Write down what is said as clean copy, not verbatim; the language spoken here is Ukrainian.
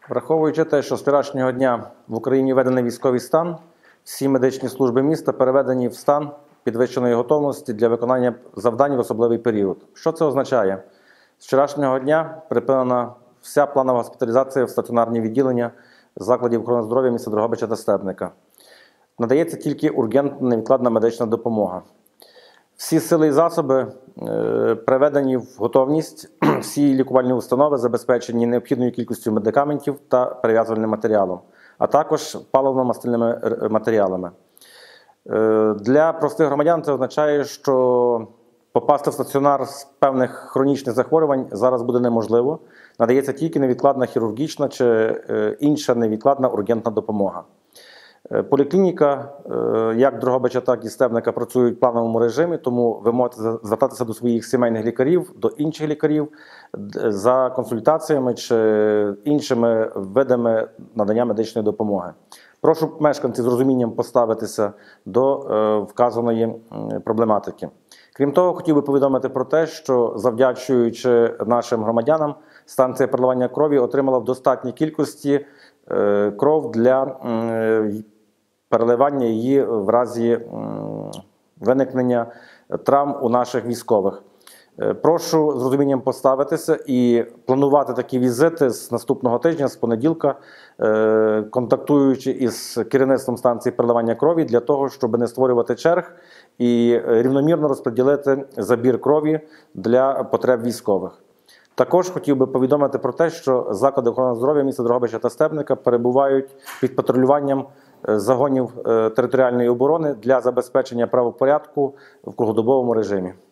Враховуючи те, що з вчорашнього дня в Україні введений військовий стан, всі медичні служби міста переведені в стан підвищеної готовності для виконання завдань в особливий період. Що це означає? З вчорашнього дня припинена вся планова госпіталізація в стаціонарні відділення закладів охорони здоров'я міста Дрогобича та Стебника. Надається тільки ургентна невідкладна медична допомога. Всі сили і засоби приведені в готовність, всі лікувальні установи забезпечені необхідною кількістю медикаментів та перев'язувальним матеріалом, а також паливно-мастильними матеріалами. Для простих громадян це означає, що попасти в стаціонар з певних хронічних захворювань зараз буде неможливо. Надається тільки невідкладна хірургічна чи інша невідкладна ургентна допомога. Поліклініка, як Дрогобича, так і Стебника, працюють в плановому режимі, тому ви можете звертатися до своїх сімейних лікарів, до інших лікарів за консультаціями чи іншими видами надання медичної допомоги. Прошу мешканців з розумінням поставитися до вказаної проблематики. Крім того, хотів би повідомити про те, що завдячуючи нашим громадянам, станція переливання крові отримала в достатній кількості кров для переливання її в разі виникнення травм у наших військових. Прошу з розумінням поставитися і планувати такі візити з наступного тижня, з понеділка, контактуючи із керівництвом станції переливання крові, для того, щоб не створювати черг і рівномірно розподілити забір крові для потреб військових. Також хотів би повідомити про те, що заклади охорони здоров'я міста Дрогобича та Стебника перебувають під патрулюванням загонів територіальної оборони для забезпечення правопорядку в круглодобовому режимі.